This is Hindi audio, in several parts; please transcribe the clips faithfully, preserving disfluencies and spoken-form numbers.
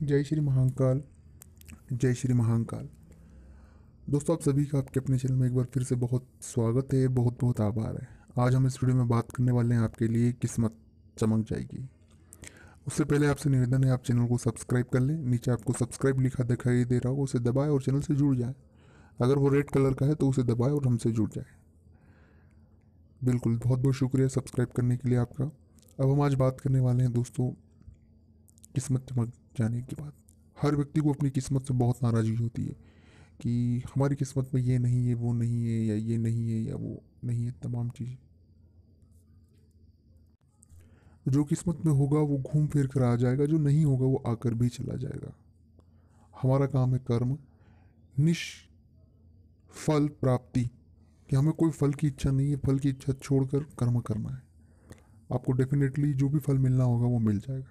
जय श्री महाकाल। जय श्री महाकाल। दोस्तों, आप सभी का आपके अपने चैनल में एक बार फिर से बहुत स्वागत है, बहुत बहुत आभार है। आज हम इस वीडियो में बात करने वाले हैं आपके लिए किस्मत चमक जाएगी। उससे पहले आपसे निवेदन है, आप चैनल को सब्सक्राइब कर लें। नीचे आपको सब्सक्राइब लिखा दिखाई दे रहा होगा, उसे दबाएं और चैनल से जुड़ जाए। अगर वो रेड कलर का है तो उसे दबाएं और हमसे जुड़ जाए। बिल्कुल, बहुत बहुत शुक्रिया सब्सक्राइब करने के लिए आपका। अब हम आज बात करने वाले हैं दोस्तों किस्मत चमक जाने की बात। हर व्यक्ति को अपनी किस्मत से बहुत नाराज़गी होती है कि हमारी किस्मत में ये नहीं है, वो नहीं है, या ये नहीं है या वो नहीं है। तमाम चीज़ जो किस्मत में होगा वो घूम फिर कर आ जाएगा, जो नहीं होगा वो आकर भी चला जाएगा। हमारा काम है कर्म, निष्फल प्राप्ति, कि हमें कोई फल की इच्छा नहीं है। फल की इच्छा छोड़कर कर्म करना है। आपको डेफिनेटली जो भी फल मिलना होगा वो मिल जाएगा।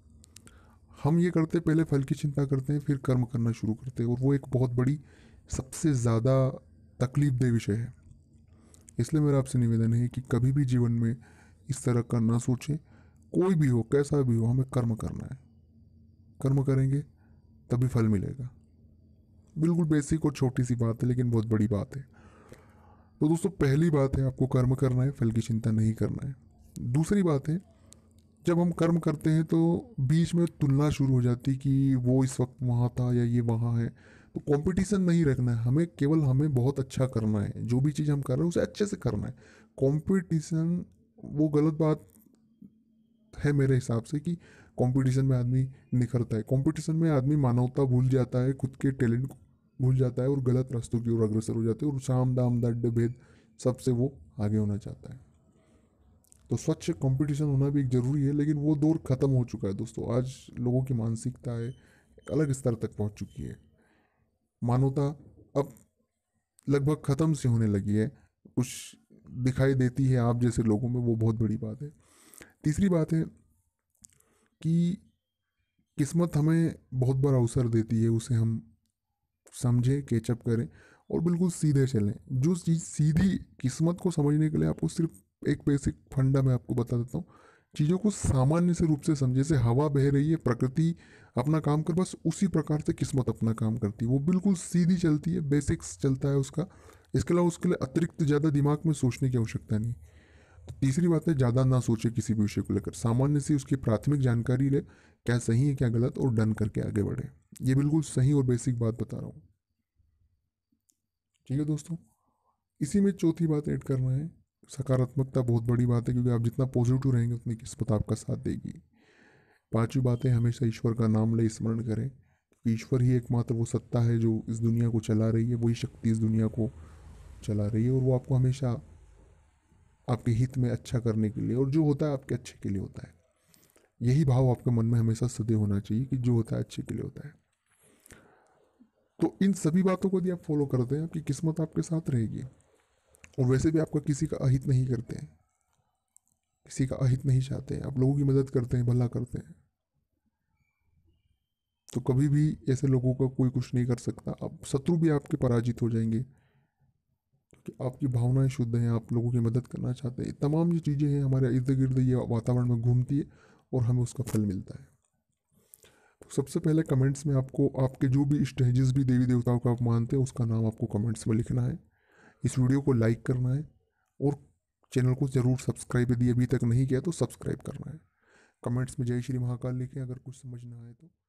हम ये करते पहले फल की चिंता करते हैं, फिर कर्म करना शुरू करते हैं, और वो एक बहुत बड़ी, सबसे ज़्यादा तकलीफ दह विषय है। इसलिए मेरा आपसे निवेदन है कि कभी भी जीवन में इस तरह का ना सोचें। कोई भी हो, कैसा भी हो, हमें कर्म करना है। कर्म करेंगे तभी फल मिलेगा। बिल्कुल बेसिक और छोटी सी बात है, लेकिन बहुत बड़ी बात है। तो दोस्तों, पहली बात है, आपको कर्म करना है, फल की चिंता नहीं करना है। दूसरी बात है, जब हम कर्म करते हैं तो बीच में तुलना शुरू हो जाती कि वो इस वक्त वहाँ था या ये वहाँ है। तो कंपटीशन नहीं रखना है हमें, केवल हमें बहुत अच्छा करना है। जो भी चीज़ हम कर रहे हैं उसे अच्छे से करना है। कंपटीशन वो गलत बात है मेरे हिसाब से, कि कंपटीशन में आदमी निखरता है। कंपटीशन में आदमी मानवता भूल जाता है, खुद के टैलेंट को भूल जाता है और गलत रास्तों की ओर अग्रसर हो जाते हैं, और साम दाम दंड भेद सबसे वो आगे होना चाहता है। तो स्वच्छ कंपटीशन होना भी एक ज़रूरी है, लेकिन वो दौर ख़त्म हो चुका है दोस्तों। आज लोगों की मानसिकता है एक अलग स्तर तक पहुंच चुकी है। मानवता अब लगभग ख़त्म से होने लगी है। कुछ दिखाई देती है आप जैसे लोगों में, वो बहुत बड़ी बात है। तीसरी बात है कि किस्मत हमें बहुत बड़ा अवसर देती है, उसे हम समझें, कैचअप करें और बिल्कुल सीधे चलें। जो चीज़ सीधी, किस्मत को समझने के लिए आपको सिर्फ एक बेसिक फंडा मैं आपको बता देता हूँ। चीज़ों को सामान्य से रूप से समझे। जैसे हवा बह रही है, प्रकृति अपना काम कर, बस उसी प्रकार से किस्मत अपना काम करती है। वो बिल्कुल सीधी चलती है, बेसिक्स चलता है उसका। इसके अलावा उसके लिए अतिरिक्त ज़्यादा दिमाग में सोचने की आवश्यकता नहीं। तो तीसरी बात है, ज़्यादा ना सोचे किसी भी विषय को लेकर। सामान्य से उसकी प्राथमिक जानकारी ले, क्या सही है क्या गलत, और डन करके आगे बढ़े। ये बिल्कुल सही और बेसिक बात बता रहा हूँ। ठीक है दोस्तों, इसी में चौथी बात ऐड करना है, सकारात्मकता बहुत बड़ी बात है, क्योंकि आप जितना पॉजिटिव रहेंगे उतनी किस्मत आपका साथ देगी। पांचवी बात है, हमेशा ईश्वर का नाम ले, स्मरण करें, क्योंकि ईश्वर ही एकमात्र वो सत्ता है जो इस दुनिया को चला रही है। वही शक्ति इस दुनिया को चला रही है, और वो आपको हमेशा आपके हित में अच्छा करने के लिए, और जो होता है आपके अच्छे के लिए होता है। यही भाव आपके मन में हमेशा सदैव होना चाहिए कि जो होता है अच्छे के लिए होता है। तो इन सभी बातों को यदि आप फॉलो करते हैं, आपकी किस्मत आपके साथ रहेगी। और वैसे भी आपका किसी का अहित नहीं करते हैं, किसी का अहित नहीं चाहते हैं, आप लोगों की मदद करते हैं, भला करते हैं। तो कभी भी ऐसे लोगों का कोई कुछ नहीं कर सकता। अब शत्रु भी आपके पराजित हो जाएंगे, क्योंकि आपकी भावनाएं शुद्ध हैं, आप लोगों की मदद करना चाहते हैं। तमाम ये चीज़ें हैं हमारे इर्द गिर्द, ये वातावरण में घूमती है और हमें उसका फल मिलता है। तो सबसे पहले कमेंट्स में आपको आपके जो भी स्टेजेस भी देवी देवताओं का आप मानते हैं, उसका नाम आपको कमेंट्स में लिखना है। इस वीडियो को लाइक करना है, और चैनल को ज़रूर सब्सक्राइब यदि अभी तक नहीं किया तो सब्सक्राइब करना है। कमेंट्स में जय श्री महाकाल लिखें अगर कुछ समझ ना आए तो।